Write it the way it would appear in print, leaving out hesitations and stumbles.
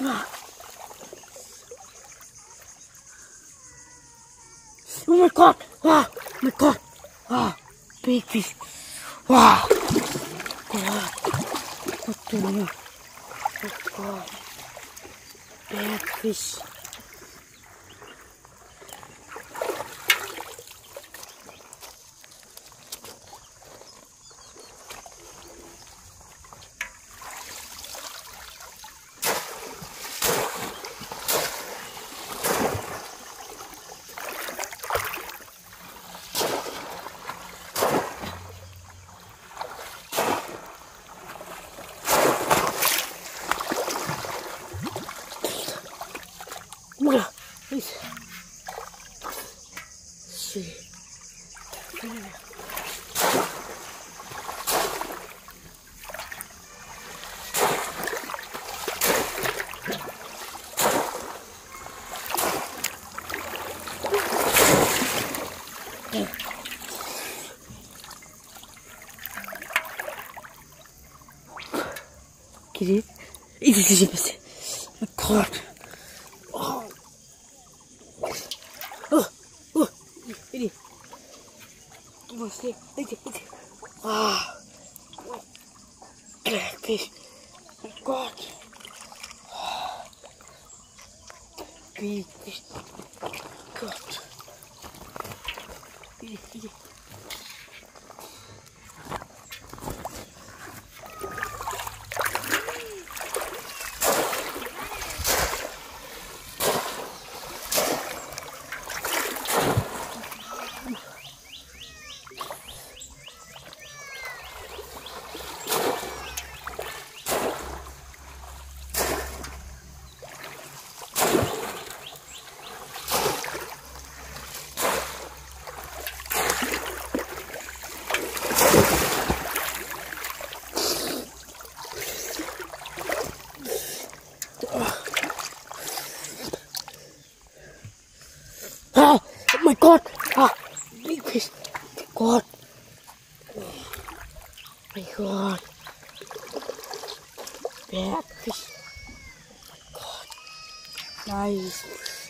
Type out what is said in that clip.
Ah. Oh my god! Wow! Oh my god! Wow! Big fish! Wow! God! What the hell? Oh god! Big fish! Mira, please. Sí. Get it? Easy, easy. My God. Ini. Masih. Wow. Fish. My God. Big fish. God. Ini. Oh my God! Ah, big fish! God! Oh my God! Big fish! God! Nice!